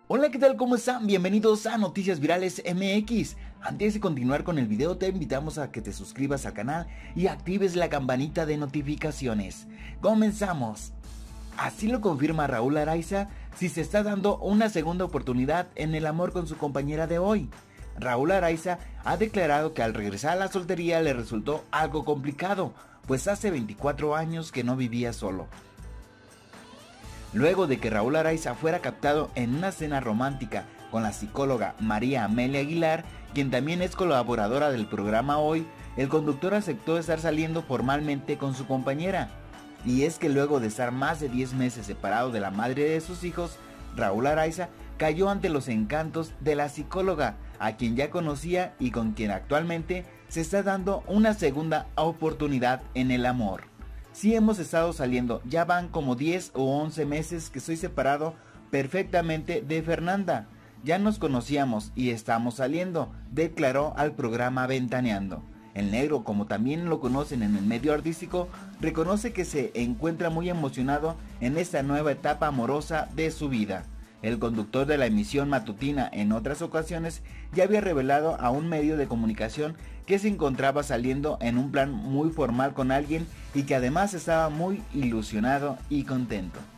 Hola, ¿qué tal? ¿Cómo están? Bienvenidos a Noticias Virales MX. Antes de continuar con el video, te invitamos a que te suscribas al canal y actives la campanita de notificaciones. ¡Comenzamos! Así lo confirma Raúl Araiza si se está dando una segunda oportunidad en el amor con su compañera de hoy. Raúl Araiza ha declarado que al regresar a la soltería le resultó algo complicado, pues hace 24 años que no vivía solo. Luego de que Raúl Araiza fuera captado en una cena romántica con la psicóloga María Amelia Aguilar, quien también es colaboradora del programa Hoy, el conductor aceptó estar saliendo formalmente con su compañera. Y es que luego de estar más de 10 meses separado de la madre de sus hijos, Raúl Araiza cayó ante los encantos de la psicóloga, a quien ya conocía y con quien actualmente se está dando una segunda oportunidad en el amor. Sí hemos estado saliendo, ya van como 10 o 11 meses que estoy separado perfectamente de Fernanda. Ya nos conocíamos y estamos saliendo, declaró al programa Ventaneando. El negro, como también lo conocen en el medio artístico, reconoce que se encuentra muy emocionado en esta nueva etapa amorosa de su vida. El conductor de la emisión matutina en otras ocasiones ya había revelado a un medio de comunicación que se encontraba saliendo en un plan muy formal con alguien y que además estaba muy ilusionado y contento.